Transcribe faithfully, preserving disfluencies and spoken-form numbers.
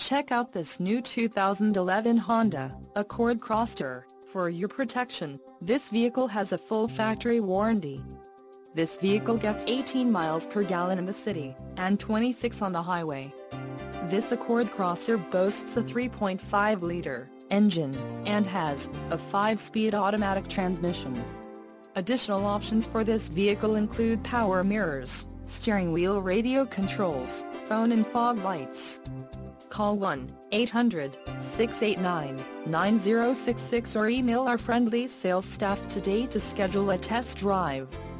Check out this new two thousand eleven Honda Accord Crosstour. For your protection, this vehicle has a full factory warranty. This vehicle gets eighteen miles per gallon in the city, and twenty-six on the highway. This Accord Crosstour boasts a three point five liter engine, and has a five speed automatic transmission. Additional options for this vehicle include power mirrors, steering wheel radio controls, phone and fog lights. Call one eight hundred, six eight nine, nine zero six six or email our friendly sales staff today to schedule a test drive.